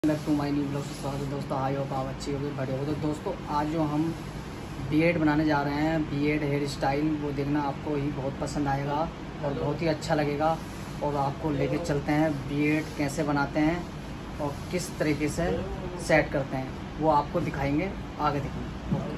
To my new blog से स्वागत है दोस्तों। आई होप आप अच्छी होगी बड़े हो। तो दोस्तों आज जो हम बीएड बनाने जा रहे हैं, बीएड हेयर स्टाइल, वो देखना आपको ही बहुत पसंद आएगा और बहुत ही अच्छा लगेगा। और आपको लेके चलते हैं बीएड कैसे बनाते हैं और किस तरीके से सेट करते हैं, वो आपको दिखाएंगे, आगे दिखाएंगे।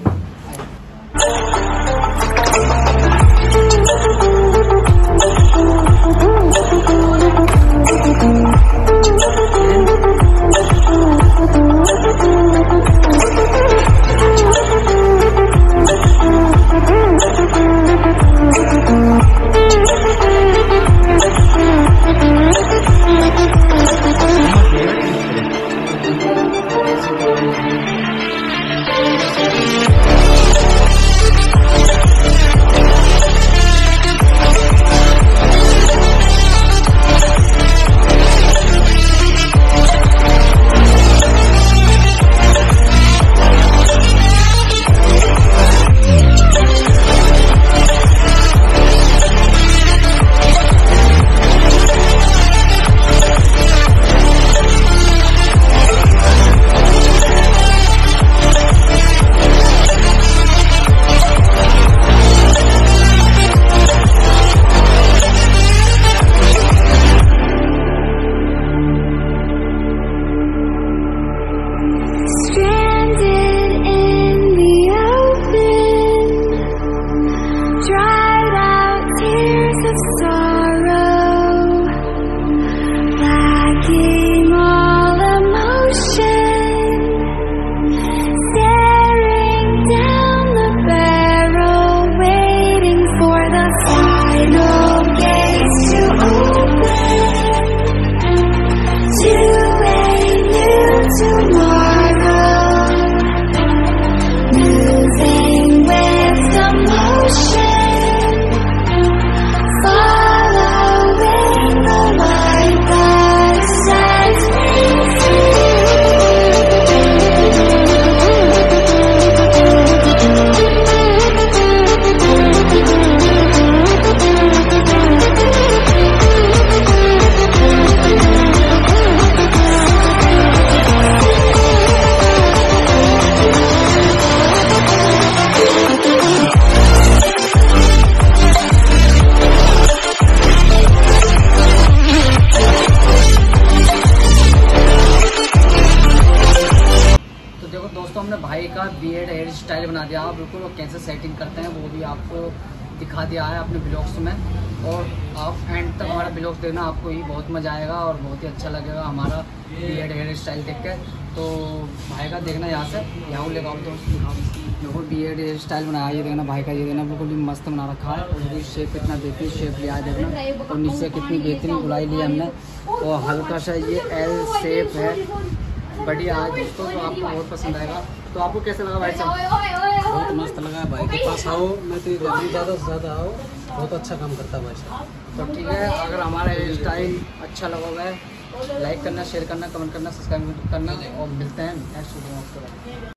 दोस्तों हमने भाई का बीएड हेयर स्टाइल बना दिया बिल्कुल, और कैसे सेटिंग करते हैं वो भी आपको दिखा दिया है अपने ब्लॉग्स में। और आप एंड तक हमारा ब्लॉग देखना, आपको ही बहुत मज़ा आएगा और बहुत ही अच्छा लगेगा हमारा बीएड हेयर स्टाइल देख के। तो भाई का देखना यहाँ से यहाँ लेगा देखो बीएड हेयर स्टाइल बनाया, ये देखना भाई का, ये देखना बिल्कुल भी मस्त बना रखा है। और शेप कितना बेहतरीन शेप लिया है देखना, और नीचे कितनी बेहतरीन गुलाई ली हमने, और हल्का सा ये एल शेप है, बढ़िया है दोस्तों। तो आपको बहुत पसंद आएगा। तो आपको कैसा लगा भाई साहब? बहुत मस्त लगा भाई के पास आओ, मैं तो ज़्यादा से ज़्यादा आओ, बहुत अच्छा काम करता है भाई साहब। तो ठीक है, अगर हमारा हेयर स्टाइल अच्छा लगा है, लाइक करना, शेयर करना, कमेंट करना, सब्सक्राइब करना, और मिलते हैं नेक्स्ट वीडियो में।